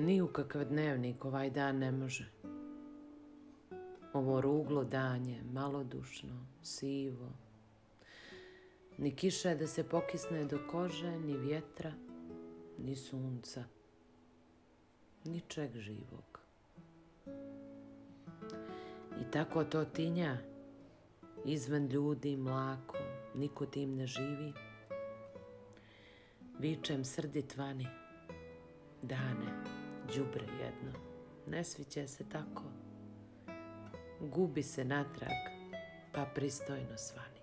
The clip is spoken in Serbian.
Ni u kakav dnevnik ovaj dan ne može. Ovo ruglo danje, malodušno, sivo. Ni kiše da se pokisne do kože, ni vjetra, ni sunca. Ničeg živog. I tako to tinja, izvan ljudi, mlako, niko tim ne živi. Vičem srdit vani, dane, đubre jedno, ne sviće se tako. Gubi se natrag, pa pristojno svani.